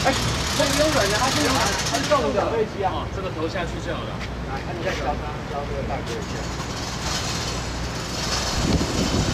这个用软的，它是重的，对机啊。 哦，这个投下去就好了。 来，你再教这个大哥一下。